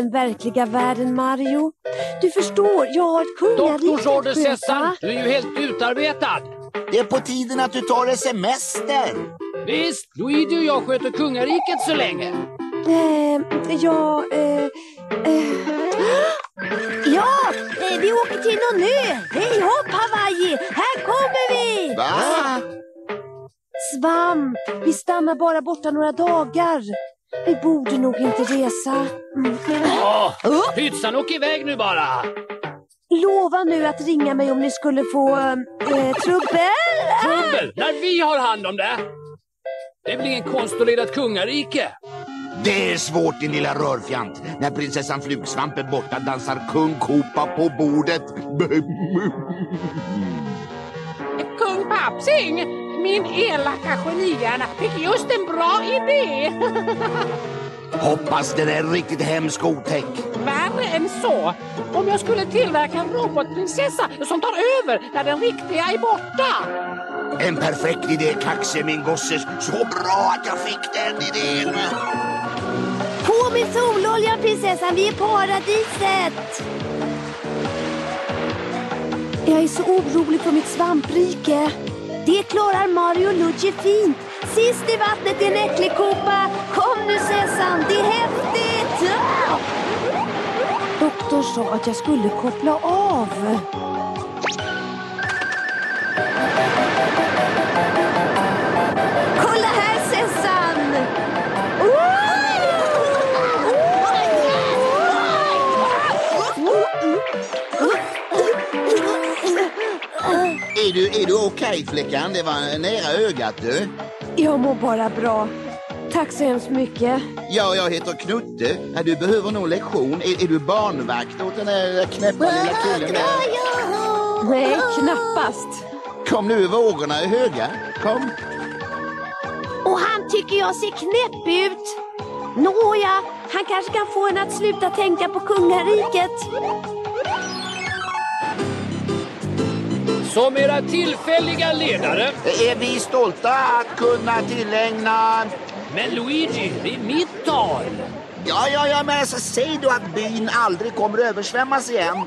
den verkliga världen, Mario. Du förstår, jag har ett kungarike. Doktorsorder Sessan, du är ju helt utarbetad. Det är på tiden att du tar en semester. Visst, Luigi och jag sköter kungariket så länge. Vi åker till någon ö. Hej hopp Hawaii, här kommer vi. Va? Svamp, vi stannar bara borta några dagar. Vi borde nog inte resa. Pytsan, åk iväg nu bara. Lova nu att ringa mig om ni skulle få trubbel. Trubbel, när vi har hand om det. Det blir ingen konst att leda ett kungarike. Det är svårt, din lilla rörfjant. När prinsessan Flugsvamp är borta dansar kung Kopa på bordet. Kung Papsing, min elaka genihjärna fick just en bra idé. Hoppas det är riktigt hemskt otäck. Värre än så. Om jag skulle tillverka en robotprinsessa som tar över när den riktiga är borta. En perfekt idé, Kaxe, min gosse. Så bra att jag fick den idén. På med sololjan, prinsessan, vi är paradiset. Jag är så orolig för mitt svamprike. Det klarar Mario och Luigi fint. Sist i vattnet är en äcklig kopa. Kom nu, Sessan, det är häftigt. Doktorn sa att jag skulle koppla av. Kolla här, Sessan. Är du okej, flickan? Det var nära ögat, du. Jag mår bara bra. Tack så hemskt mycket. Ja, jag heter Knutte. Du behöver någon lektion. Är du barnvakt åt den där knäppa lilla killen där? Nej, knappast. Kom nu, vågorna är höga. Kom. Och han tycker jag ser knäpp ut. Nåja, han kanske kan få en att sluta tänka på kungariket. Som era tillfälliga ledare. Är vi stolta att kunna tillägna... Men Luigi, det är mitt tal. Ja, men alltså, säg då att byn aldrig kommer översvämmas igen.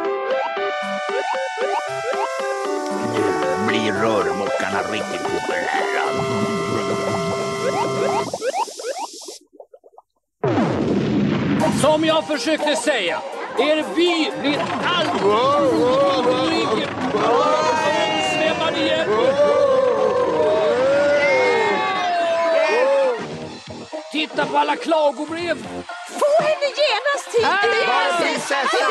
Nu blir rörmockarna riktigt populära. Som jag försökte säga, er by blir aldrig översvämmad igen. Titta på alla klagobrev. Få henne genast hit!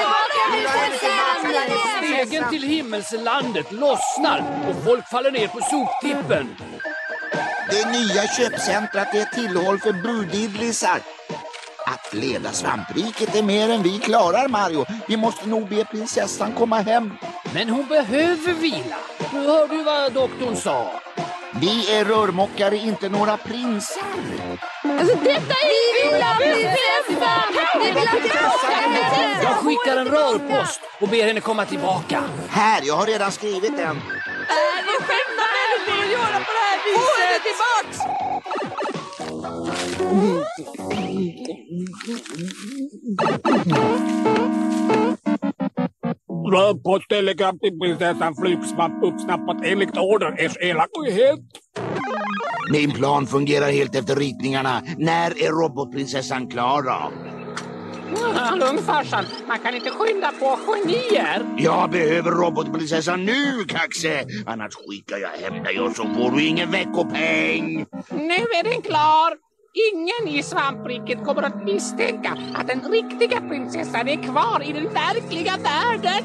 Vägen till himmelslandet lossnar och folk faller ner på soptippen. Det nya köpcentrat är ett tillhåll för budidlisar. Att leda svampriket är mer än vi klarar, Mario. Vi måste nog be prinsessan komma hem. Men hon behöver vila. Nu hör du vad doktorn sa. Vi är rörmockare, inte några prinsar. Alltså, detta är lilla prinsessan! Jag skickar en rörpost och ber henne komma tillbaka. Här, jag har redan skrivit den. Ni skämtar med mig att göra på det här viset. Få henne tillbaks! Rörposttelegram till prinsessan Flugsvamp uppsnappat enligt order. Ers elakhet. Min plan fungerar helt efter ritningarna. När är robotprinsessan klar då? Lugn farsan, man kan inte skynda på genier. Jag behöver robotprinsessan nu, Kaxe. Annars skickar jag hem dig och så får du ingen veckopeng. Nu är den klar. Ingen i svampriket kommer att misstänka att den riktiga prinsessan är kvar i den verkliga världen.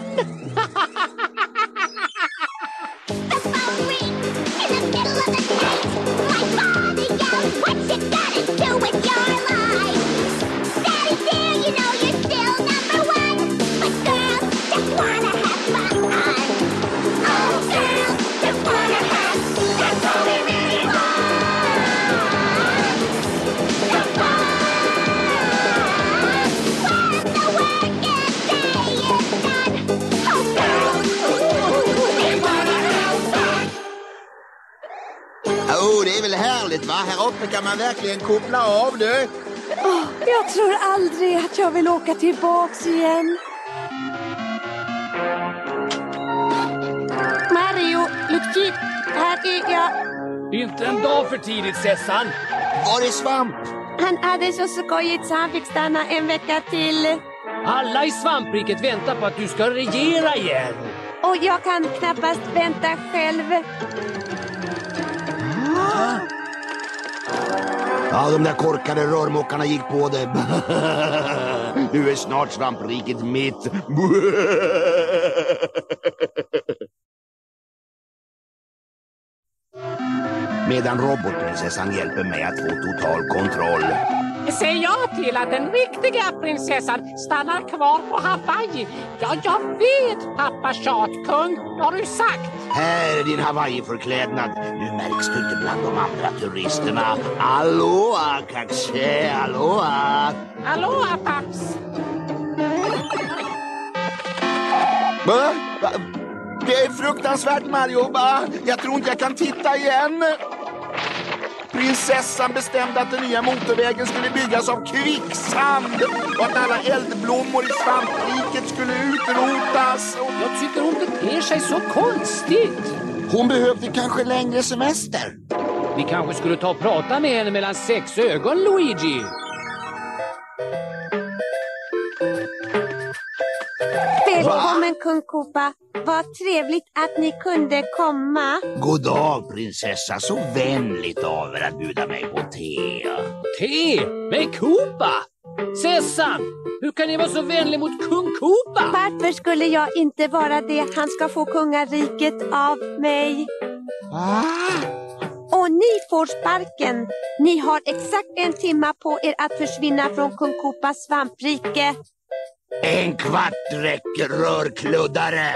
Det är väl härligt, va? Här uppe kan man verkligen koppla av, du. Jag tror aldrig att jag vill åka tillbaks igen. Mario, Luigi, här är jag. Inte en dag för tidigt, Sessan. Var är Svamp? Han hade så skojigt så han fick stanna en vecka till. Alla i svampriket väntar på att du ska regera igen. Och jag kan knappast vänta själv. Ja, de där korkade rörmokarna gick på det. Nu är snart svampriket mitt. Medan robotprinsessan hjälper mig att få total kontroll. Säg ja till att den riktiga prinsessan stannar kvar på Hawaii. Ja, jag vet, pappa tjatkung. Har du sagt? Här är din Hawaii-förklädnad. Nu märks du inte bland de andra turisterna. Aloha, kaxe, aloha. Aloha, paps. Va? Det är fruktansvärt, Mario. Jag tror inte jag kan titta igen. Prinsessan bestämde att den nya motorvägen skulle byggas av kvicksand och att alla eldblommor i svampriket skulle utrotas. Jag tycker hon beter sig så konstigt. Hon behövde kanske längre semester. Vi kanske skulle ta och prata med henne mellan 6 ögon, Luigi. Välkommen, kung Koopa. Vad trevligt att ni kunde komma. God dag, prinsessa. Så vänligt av er att bjuda mig på te. Te med Koopa? Sessan, hur kan ni vara så vänlig mot kung Koopa? Varför skulle jag inte vara det? Han ska få kungariket av mig. Och ni får sparken. Ni har exakt 1 timme på er att försvinna från kung Koopas svamprike. 1 kvart räcker, rörkluddare.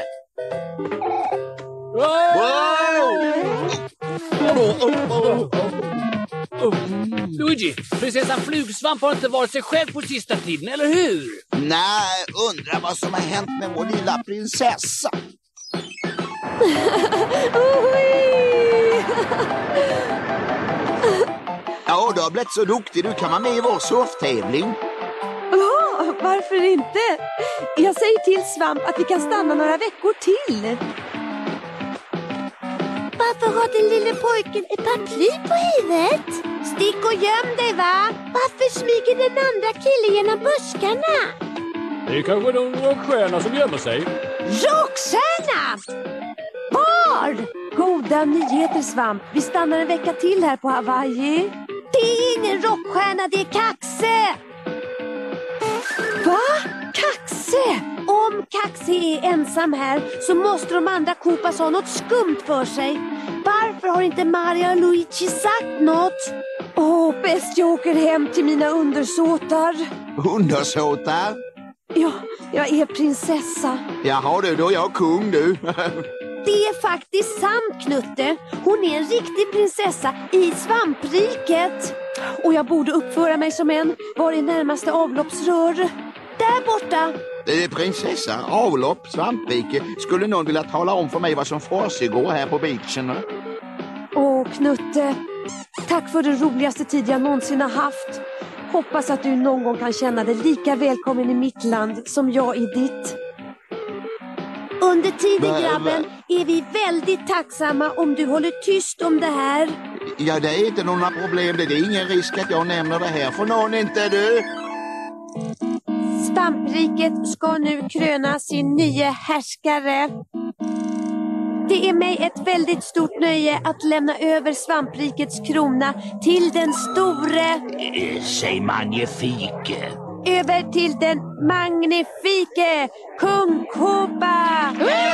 Luigi, prinsessan Flugsvamp har inte varit sig själv på sista tiden, eller hur? Nej, undrar vad som har hänt med vår lilla prinsessa. Ja, du har blivit så duktig. Du kan vara med i vår surftävling. Ja, varför inte? Jag säger till Svamp att vi kan stanna några veckor till. Varför har den lille pojken ett paraply på huvudet? Stick och göm dig, va? Varför smyger den andra killen genom buskarna? Det är kanske någon rockstjärna som gömmer sig. Rockstjärna! Var? Goda nyheter, Svamp. Vi stannar en vecka till här på Hawaii. Det är ingen rockstjärna, det är Kaxe! Va? Kaxe? Om Kaxe är ensam här så måste de andra Koopas ha något skumt för sig. Varför har inte Mario och Luigi sagt något? Bäst jag åker hem till mina undersåtar. Undersåtar? Ja, jag är prinsessa. Jaha du, då är jag kung du. Det är faktiskt sant, Knutte. Hon är en riktig prinsessa i svampriket. Och jag borde uppföra mig som en. Var är närmaste avloppsrör? Där borta. Det är prinsessa, avlopp, svamprike. Skulle någon vilja tala om för mig vad som försiggår här på beachen? Knutte. Tack för den roligaste tid jag någonsin har haft. Hoppas att du någon gång kan känna dig lika välkommen i mitt land som jag i ditt. Under tiden, grabben, är vi väldigt tacksamma om du håller tyst om det här. Ja, det är inte några problem. Det är ingen risk att jag nämner det här för någon, inte du. Svampriket ska nu kröna sin nya härskare. Det är mig ett väldigt stort nöje att lämna över svamprikets krona till den store... Säg magnifike. Över till den magnifike kung Koopa!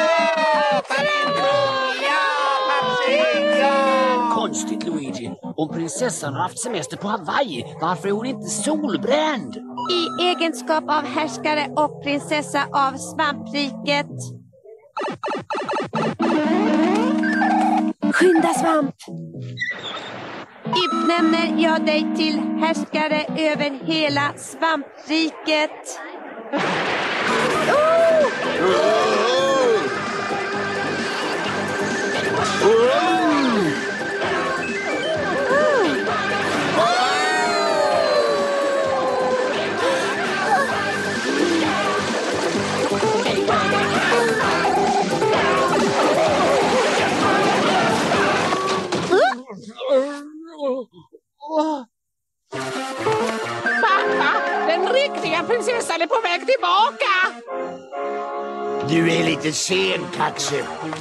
Konstigt, Luigi. Om prinsessan har haft semester på Hawaii, varför är hon inte solbränd? I egenskap av härskare och prinsessa av svampriket. Skynda, Svamp! Utnämner jag dig till härskare över hela svampriket. tillbaka! Du är lite sen, Kaxe.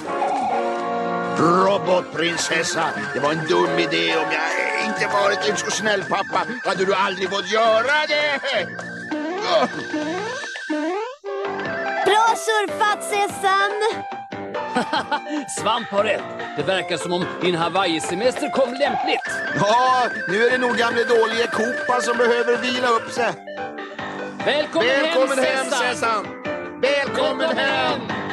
Robotprinsessa, det var en dum idé. Om jag inte varit en så snäll pappa hade du aldrig fått göra det. Bra surfat, Sessan! Svamp har rätt. Det verkar som om din Hawaii-semester kom lämpligt. Ja, nu är det nog gamle dålige Koopa som behöver vila upp sig. Välkommen hem, Sessan! Välkommen hem!